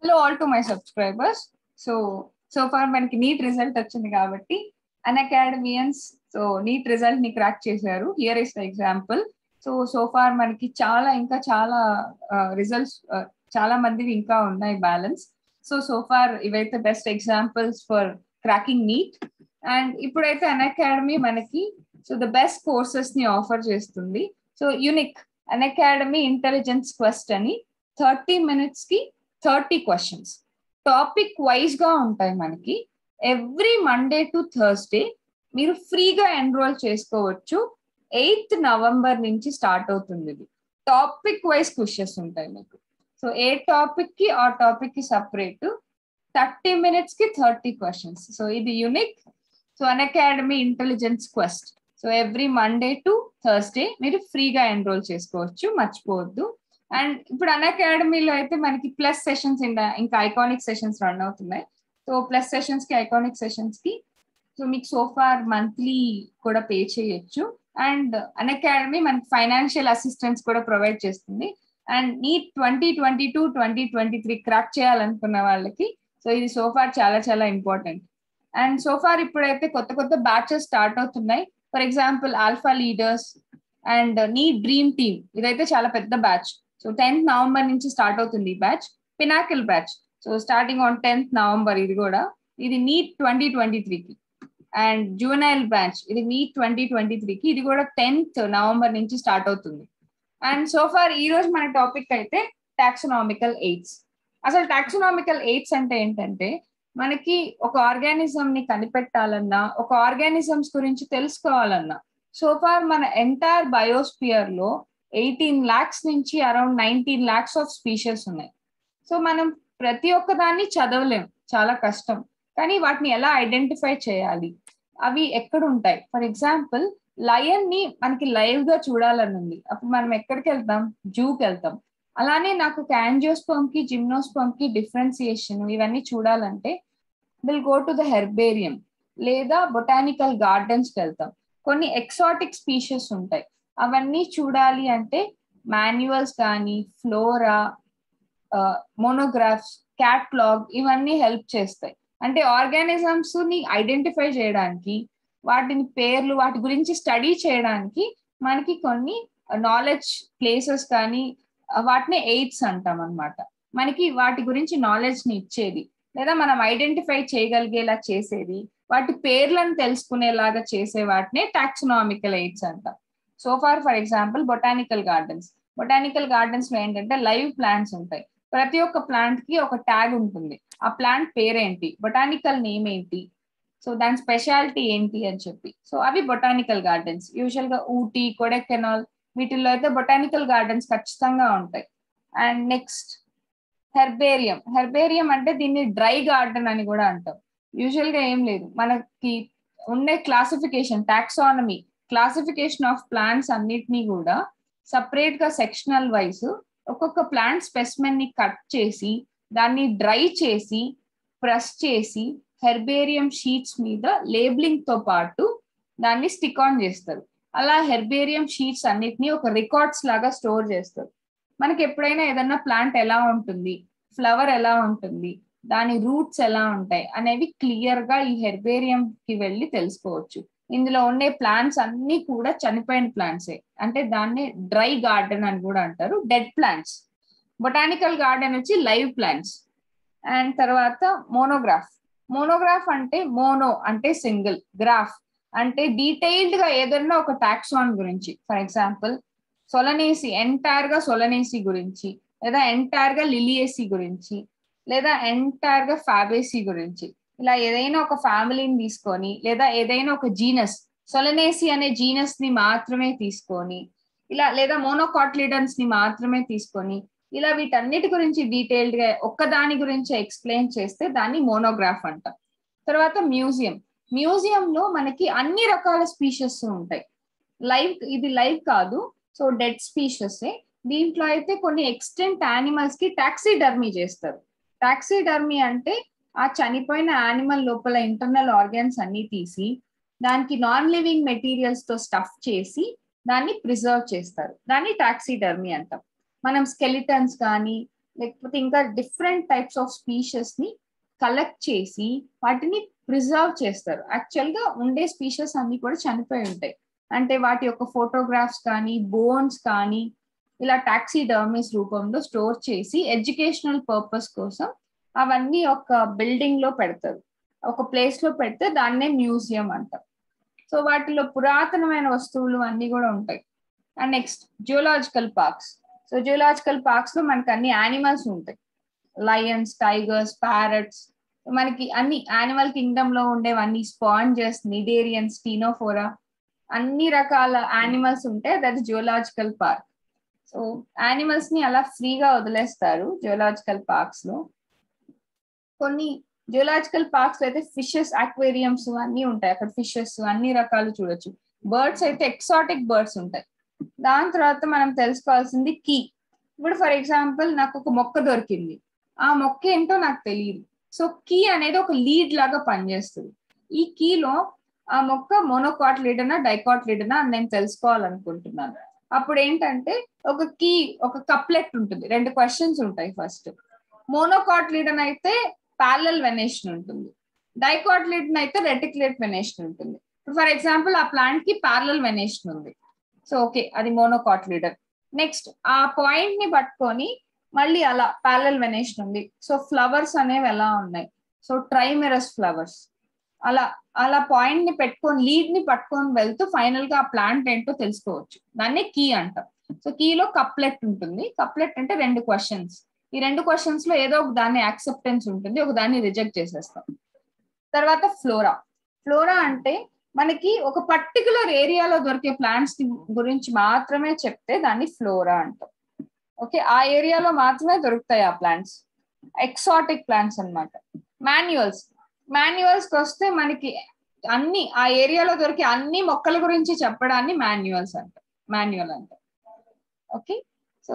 Hello all to my subscribers. So far మనకి NEET result వచ్చింది కాబట్టి అన్అకాడమియన్స్ నీట్ రిజల్ట్ ని క్రాక్ చేశారు. Here is the example. So far మనకి ఇంకా చాలా రిజల్ట్స్ చాలా మందివి ఇంకా ఉన్నాయి బ్యాలెన్స్. సో ఫార్ ఇవైతే best examples for cracking NEET. And ఇప్పుడైతే అన్అకాడమీ మనకి ద బెస్ట్ కోర్సెస్ ని ఆఫర్ చేస్తుంది. So unique Unacademy intelligence quest అని 30 minutes కి 30 క్వశ్చన్స్ టాపిక్ వైజ్ గా ఉంటాయి. మనకి ఎవ్రీ మండే టు థర్స్డే మీరు ఫ్రీగా ఎన్రోల్ చేసుకోవచ్చు. 8th November నుంచి స్టార్ట్ అవుతుంది. ఇది టాపిక్ వైజ్ క్వశ్చన్స్ ఉంటాయి మీకు. సో ఏ టాపిక్ కి ఆ టాపిక్ కి సపరేట్ 30 minutes కి 30 క్వశ్చన్స్. సో ఇది unique. So Unacademy intelligence quest. So every Monday to Thursday మీరు ఫ్రీగా ఎన్రోల్ చేసుకోవచ్చు, మర్చిపోవద్దు. అండ్ ఇప్పుడు అన్అకాడమీలో అయితే మనకి ప్లస్ సెషన్స్ ఇంకా ఐకానిక్ సెషన్స్ రన్ అవుతున్నాయి. సో ప్లస్ సెషన్స్ కి ఐకానిక్ సెషన్స్ కి మీకు సోఫార్ మంత్లీ కూడా పే చేయొచ్చు. అండ్ అన్అకాడమీ మనకి ఫైనాన్షియల్ అసిస్టెన్స్ కూడా ప్రొవైడ్ చేస్తుంది. అండ్ నీట్ 2022-2023 క్రాక్ చేయాలనుకున్న వాళ్ళకి ఇది సోఫార్ చాలా చాలా ఇంపార్టెంట్. అండ్ సోఫార్ ఇప్పుడైతే కొత్త బ్యాచెస్ స్టార్ట్ అవుతున్నాయి. For example alpha leaders and NEET dream team, ఇదైతే చాలా పెద్ద బ్యాచ్. సో 10th November నుంచి స్టార్ట్ అవుతుంది ఈ batch. Pinnacle batch starting on 10th November. ఇది నీట్ 2023కి. అండ్ జూనైల్ బ్యాచ్ ఇది నీట్ 2023కి. ఇది కూడా 10th November నుంచి స్టార్ట్ అవుతుంది. అండ్ సోఫార్ ఈ రోజు మన టాపిక్ అయితే టాక్సోనామికల్ ఎయిడ్స్. అసలు టాక్సోనామికల్ ఎయిడ్స్ అంటే ఏంటంటే, మనకి ఒక ఆర్గానిజం ని కనిపెట్టాలన్నా, ఒక ఆర్గానిజమ్స్ గురించి తెలుసుకోవాలన్నా, సోఫార్ మన ఎంటైర్ బయోస్పియర్ లో 18 lakhs నుంచి అరౌండ్ 19 lakhs ఆఫ్ స్పీషీస్ ఉన్నాయి. సో మనం ప్రతి ఒక్క దాన్ని చదవలేం, చాలా కష్టం. కానీ వాటిని ఎలా ఐడెంటిఫై చేయాలి, అవి ఎక్కడ ఉంటాయి? ఫర్ ఎగ్జాంపుల్ లయన్ ని మనకి లైవ్ గా చూడాలని ఉంది, అప్పుడు మనం ఎక్కడికి వెళ్తాం? జూకి వెళ్తాం. అలానే నాకు యాంజియోస్పర్మ్ కి జిమ్నోస్పర్మ్ కి డిఫరెన్సియేషన్ ఇవన్నీ చూడాలంటే will go to the herbarium లేదా బొటానికల్ గార్డెన్స్ కి వెళ్తాం. కొన్ని ఎక్సాటిక్ స్పీషీస్ ఉంటాయి, అవన్నీ చూడాలి అంటే మాన్యువల్స్ కానీ, ఫ్లోరా, మోనోగ్రాఫ్స్, క్యాట్లాగ్ ఇవన్నీ హెల్ప్ చేస్తాయి. అంటే ఆర్గానిజమ్స్ ని ఐడెంటిఫై చేయడానికి, వాటిని పేర్లు, వాటి గురించి స్టడీ చేయడానికి మనకి కొన్ని నాలెడ్జ్ ప్లేసెస్ కానీ, వాటిని ఎయిడ్స్ అంటాం అనమాట. మనకి వాటి గురించి నాలెడ్జ్ ని ఇచ్చేది, లేదా మనం ఐడెంటిఫై చేయగలిగేలా చేసేది, వాటి పేర్లను తెలుసుకునేలాగా చేసే వాటినే టాక్సోనామికల్ ఎయిడ్స్ అంటాం. So far for example botanical gardens లో ఏంటంటే లైవ్ ప్లాంట్స్ ఉంటాయి. ప్రతి ఒక్క ప్లాంట్ కి ఒక ట్యాగ్ ఉంటుంది. ఆ ప్లాంట్ పేరేంటి, బొటానికల్ నేమ్ ఏంటి, సో దాని స్పెషాలిటీ ఏంటి అని చెప్పి. సో అవి బొటానికల్ గార్డెన్స్. యూజువల్ గా ఊటీ, కొడైకెనాల్ వీటిల్లో అయితే బొటానికల్ గార్డెన్స్ ఖచ్చితంగా ఉంటాయి. అండ్ నెక్స్ట్ హెర్బేరియం అంటే దీన్ని డ్రై గార్డెన్ అని కూడా అంటాం. యూజువల్ గా ఏం లేదు, మనకి ఉండే classification, taxonomy classification of plants అన్నిటినీ కూడా సపరేట్ గా సెక్షనల్ వైజ్ ఒక్కొక్క ప్లాంట్ స్పెసిమెన్ ని కట్ చేసి, దాన్ని డ్రై చేసి, ప్రెస్ చేసి, హెర్బేరియం షీట్స్ మీద లేబులింగ్ తో పాటు దాన్ని స్టిక్ ఆన్ చేస్తారు. అలా హెర్బేరియం షీట్స్ అన్నిటినీ ఒక రికార్డ్స్ లాగా స్టోర్ చేస్తారు. మనకి ఎప్పుడైనా ఏదన్నా ప్లాంట్ ఎలా ఉంటుంది, ఫ్లవర్ ఎలా ఉంటుంది, దాని రూట్స్ ఎలా ఉంటాయి అనేవి క్లియర్ గా ఈ హెర్బేరియం కి వెళ్ళి తెలుసుకోవచ్చు. ఇందులో ఉండే ప్లాంట్స్ అన్ని కూడా చనిపోయిన ప్లాంట్సే, అంటే దాన్ని డ్రై గార్డెన్ అని కూడా అంటారు. Dead plants. బొటానికల్ గార్డెన్ వచ్చి లైవ్ ప్లాంట్స్. అండ్ తర్వాత మోనోగ్రాఫ్ అంటే మోనో అంటే సింగిల్, గ్రాఫ్ అంటే డీటెయిల్డ్ గా ఏదన్నా ఒక టాక్సాన్ గురించి. ఫర్ ఎగ్జాంపుల్ సొలనేసి, ఎంటైర్ గా సొలనేసి గురించి, లేదా ఎంటైర్ గా లిలియేసి గురించి, లేదా ఎంటైర్ గా ఫాబేసి గురించి. ఇలా ఏదైనా ఒక ఫ్యామిలీని తీసుకొని, లేదా ఏదైనా ఒక జీనస్, సొలనేసి అనే జీనస్ ని మాత్రమే తీసుకొని, ఇలా లేదా మోనోకాట్లిడన్స్ ని మాత్రమే తీసుకొని, ఇలా వీటన్నిటి గురించి డీటెయిల్డ్ గా ఒక్కదాని గురించి ఎక్స్ప్లెయిన్ చేస్తే దాన్ని మోనోగ్రాఫ్ అంటాం. తర్వాత మ్యూజియంలో మనకి అన్ని రకాల స్పీషీస్ ఉంటాయి. ఇది లైవ్ కాదు, సో డెడ్ స్పీషీస్. దీంట్లో అయితే కొన్ని ఎక్స్టెంట్ యానిమల్స్ కి టాక్సిడర్మీ చేస్తారు. టాక్సిడర్మీ అంటే ఆ చనిపోయిన యానిమల్ లోపల ఇంటర్నల్ ఆర్గాన్స్ అన్ని తీసి, దానికి నాన్ లివింగ్ మెటీరియల్స్ తో స్టఫ్ చేసి దాన్ని ప్రిజర్వ్ చేస్తారు. దాన్ని టాక్సిడర్మీ అంటాం. మనం స్కెలిటన్స్ కానీ, లేకపోతే ఇంకా డిఫరెంట్ టైప్స్ ఆఫ్ స్పీషెస్ ని కలెక్ట్ చేసి వాటిని ప్రిజర్వ్ చేస్తారు. యాక్చువల్ గా ఉండే స్పీషెస్ అన్ని కూడా చనిపోయి ఉంటాయి, అంటే వాటి యొక్క ఫోటోగ్రాఫ్స్ కానీ బోన్స్ కానీ ఇలా టాక్సీడర్మీస్ రూపంలో స్టోర్ చేసి ఎడ్యుకేషనల్ పర్పస్ కోసం అవన్నీ ఒక బిల్డింగ్ లో పెడతారు. ఒక ప్లేస్ లో పెడితే దాన్నే మ్యూజియం అంటారు. సో వాటిలో పురాతనమైన వస్తువులు అన్ని కూడా ఉంటాయి. And next geological parks. So geological parks లో మనకి అన్ని యానిమల్స్ ఉంటాయి, లయన్స్, టైగర్స్, ప్యారట్స్, మనకి అన్ని యానిమల్ కింగ్డమ్ లో ఉండేవన్నీ స్పాంజెస్, నిడేరియన్స్, టీనోఫోరా, అన్ని రకాల యానిమల్స్ ఉంటాయి. అది జియోలాజికల్ పార్క్. సో యానిమల్స్ ని అలా ఫ్రీగా వదిలేస్తారు జియోలాజికల్ పార్క్స్ లో. కొన్ని జియోలాజికల్ పార్క్స్ అయితే ఫిషెస్ అక్వేరియంస్ అన్ని ఉంటాయి, అక్కడ ఫిషెస్ అన్ని రకాలు చూడొచ్చు. బర్డ్స్ అయితే ఎక్సాటిక్ బర్డ్స్ ఉంటాయి. దాని తర్వాత మనం తెలుసుకోవాల్సింది కీ. ఇప్పుడు ఫర్ ఎగ్జాంపుల్ నాకు ఒక మొక్క దొరికింది, ఆ మొక్క ఏంటో నాకు తెలియదు. సో కీ అనేది ఒక లీడ్ లాగా పనిచేస్తుంది. ఈ కీలో ఆ మొక్క మోనోకాట్లిడనా డైకాట్లిడనా అని నేను తెలుసుకోవాలనుకుంటున్నాను. అప్పుడు ఏంటంటే ఒక కీ, ఒక కప్లెట్ ఉంటుంది, 2 క్వశ్చన్స్ ఉంటాయి. ఫస్ట్ మోనోకాట్లిడన్ అయితే ప్యారలల్ వెనేషన్ ఉంటుంది, డైకాట్లిడన్ అయితే రెటిక్యులేట్ వెనేషన్ ఉంటుంది. ఫర్ ఎగ్జాంపుల్ ఆ ప్లాంట్ కి ప్యారలల్ వెనేషన్ ఉంది, సో ఓకే అది మోనోకాట్లిడన్. నెక్స్ట్ ఆ పాయింట్ ని పట్టుకొని మళ్ళీ అలా ప్యారలల్ వెనేషన్ ఉంది, సో ఫ్లవర్స్ అనేవి ఎలా ఉన్నాయి, సో ట్రైమెరస్ ఫ్లవర్స్. అలా అలా పాయింట్ ని పెట్టుకొని లీడ్ ని పట్టుకొని వెళ్తూ ఫైనల్ గా ఆ ప్లాంట్ ఏంటో తెలుసుకోవచ్చు. దాన్నే కీ అంటాం. సో కీలో కప్లెట్ ఉంటుంది. కప్లెట్ అంటే 2 క్వశ్చన్స్. ఈ 2 క్వశ్చన్స్ లో ఏదో ఒక దాన్ని యాక్సెప్టెన్స్ ఉంటుంది, ఒక దాన్ని రిజెక్ట్ చేసేస్తాం. తర్వాత ఫ్లోరా. ఫ్లోరా అంటే మనకి ఒక పర్టికులర్ ఏరియాలో దొరికే ప్లాంట్స్ గురించి మాత్రమే చెప్తే దాన్ని ఫ్లోరా అంటాం. ఓకే, ఆ ఏరియాలో మాత్రమే దొరుకుతాయి ఆ ప్లాంట్స్, ఎక్సాటిక్ ప్లాంట్స్ అన్నమాట. మాన్యువల్స్. మాన్యువల్స్ కి వస్తే మనకి అన్ని ఆ ఏరియాలో దొరికే అన్ని మొక్కల గురించి చెప్పడాన్ని మాన్యువల్స్ అంటాం, మాన్యువల్ అంటాం. ఓకే, సో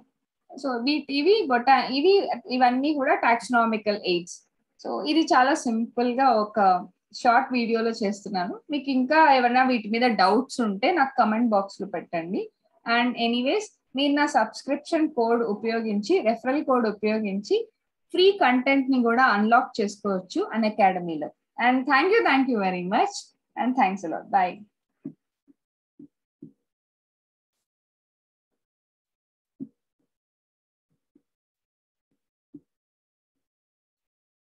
సో ఇవన్నీ కూడా టాక్సనామికల్ ఎయిడ్స్. సో ఇది చాలా సింపుల్ గా ఒక షార్ట్ వీడియోలో చేస్తున్నాను. మీకు ఇంకా ఏమైనా వీటి మీద డౌట్స్ ఉంటే నాకు కమెంట్ బాక్స్ లో పెట్టండి. అండ్ ఎనీవేస్ మీరు నా సబ్స్క్రిప్షన్ కోడ్ ఉపయోగించి, రెఫరల్ కోడ్ ఉపయోగించి ఫ్రీ కంటెంట్ ని కూడా అన్లాక్ చేసుకోవచ్చు అన్ అకాడమీలో. And thank you very much and thanks a lot. By.